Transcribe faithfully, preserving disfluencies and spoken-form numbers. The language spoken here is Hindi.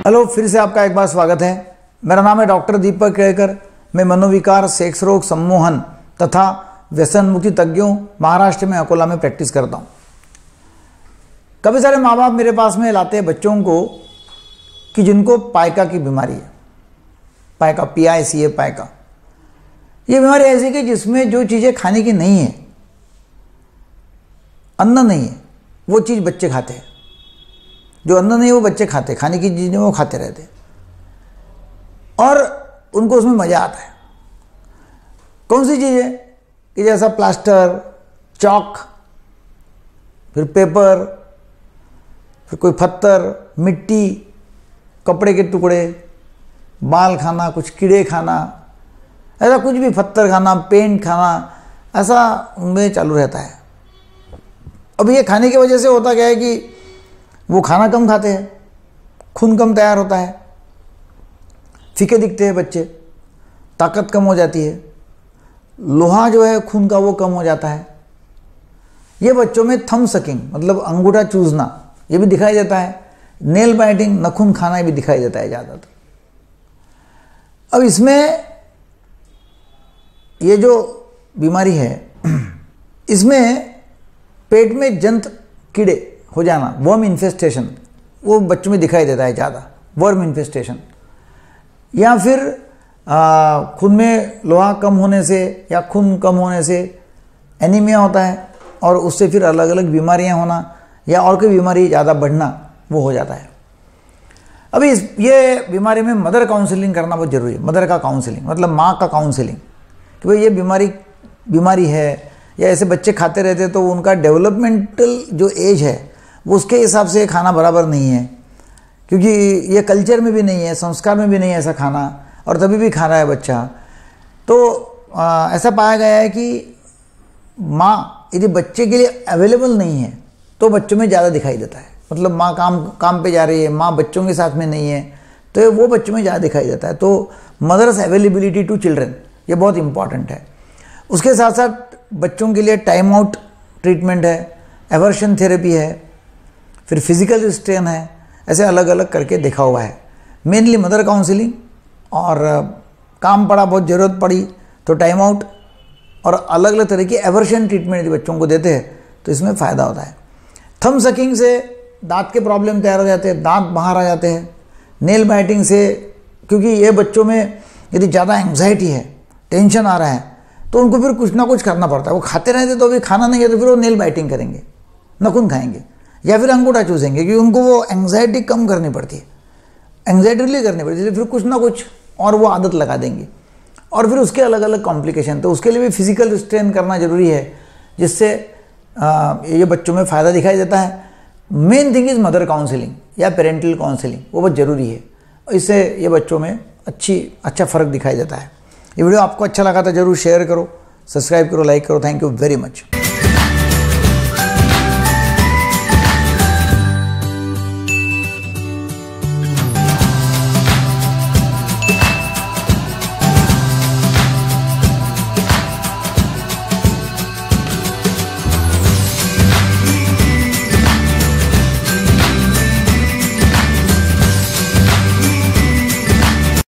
हेलो, फिर से आपका एक बार स्वागत है। मेरा नाम है डॉक्टर दीपक केळकर। मैं मनोविकार, सेक्स रोग, सम्मोहन तथा व्यसन मुक्ति तज्ञों महाराष्ट्र में अकोला में प्रैक्टिस करता हूँ। कभी सारे माँ बाप मेरे पास में लाते हैं बच्चों को कि जिनको पायका की बीमारी है, पायका पी आई सी है पायका। ये बीमारी ऐसी कि जिसमें जो चीज़ें खाने की नहीं है, अन्न नहीं है, वो चीज़ बच्चे खाते हैं। जो अन्न नहीं है वो बच्चे खाते, खाने की चीज़ें वो खाते रहते और उनको उसमें मज़ा आता है। कौन सी चीज़ है कि जैसा प्लास्टर, चॉक, फिर पेपर, फिर कोई पत्थर, मिट्टी, कपड़े के टुकड़े, बाल खाना, कुछ कीड़े खाना, ऐसा कुछ भी, पत्थर खाना, पेंट खाना, ऐसा उनमें चालू रहता है। अब ये खाने की वजह से होता क्या है कि वो खाना कम खाते हैं, खून कम तैयार होता है, फीके दिखते हैं बच्चे, ताकत कम हो जाती है, लोहा जो है खून का वो कम हो जाता है। ये बच्चों में थंब सकिंग मतलब अंगूठा चूसना ये भी दिखाई देता है। नेल बाइटिंग, नखून खाना भी दिखाई देता है ज़्यादातर। अब इसमें ये जो बीमारी है इसमें पेट में जंत कीड़े हो जाना, वर्म इन्फेस्टेशन, वो बच्चों में दिखाई देता है ज़्यादा, वर्म इन्फेस्टेशन। या फिर आ, खून में लोहा कम होने से या खून कम होने से एनीमिया होता है और उससे फिर अलग अलग बीमारियां होना या और कोई बीमारी ज़्यादा बढ़ना वो हो जाता है। अभी इस ये बीमारी में मदर काउंसलिंग करना बहुत ज़रूरी है। मदर का काउंसलिंग मतलब माँ का काउंसलिंग कि भाई ये बीमारी बीमारी है, या ऐसे बच्चे खाते रहते तो उनका डेवलपमेंटल जो एज है वो उसके हिसाब से खाना बराबर नहीं है, क्योंकि ये कल्चर में भी नहीं है, संस्कार में भी नहीं है ऐसा खाना, और तभी भी खा रहा है बच्चा। तो आ, ऐसा पाया गया है कि माँ यदि बच्चे के लिए अवेलेबल नहीं है तो बच्चों में ज़्यादा दिखाई देता है। मतलब माँ काम काम पे जा रही है, माँ बच्चों के साथ में नहीं है, तो वो बच्चों में ज़्यादा दिखाई देता है। तो मदर्स अवेलेबिलिटी टू चिल्ड्रन ये बहुत इंपॉर्टेंट है। उसके साथ साथ बच्चों के लिए टाइम आउट ट्रीटमेंट है, एवर्शन थेरेपी है, फिर फिजिकल रिस्ट्रेन है, ऐसे अलग अलग करके देखा हुआ है। मेनली मदर काउंसलिंग, और काम पड़ा, बहुत ज़रूरत पड़ी तो टाइम आउट, और अलग अलग तरह की एवर्शन ट्रीटमेंट यदि बच्चों को देते हैं तो इसमें फ़ायदा होता है। थंब सकिंग से दांत के प्रॉब्लम तैयार हो जाते हैं, दांत बाहर आ जाते हैं। नेल बाइटिंग से, क्योंकि ये बच्चों में यदि ज़्यादा एंग्जाइटी है, टेंशन आ रहा है, तो उनको फिर कुछ ना कुछ करना पड़ता है। वो खाते रहते तो अभी खाना नहीं है तो फिर वो नेल बाइटिंग करेंगे, नखून खाएंगे या फिर अंगूठा चूसेंगे, क्योंकि उनको वो एंग्जाइटी कम करनी पड़ती है, एंग्जाइटी रिलीज करनी पड़ती है। फिर कुछ ना कुछ और वो आदत लगा देंगे, और फिर उसके अलग अलग कॉम्प्लिकेशन। तो उसके लिए भी फिजिकल रिस्ट्रेन करना जरूरी है, जिससे ये बच्चों में फ़ायदा दिखाई देता है। Main thing is mother counselling या पेरेंटल काउंसलिंग, वो बहुत ज़रूरी है। इससे ये बच्चों में अच्छी अच्छा फ़र्क दिखाई देता है। ये वीडियो आपको अच्छा लगा तो जरूर शेयर करो, सब्सक्राइब करो, लाइक करो। Thank you very much.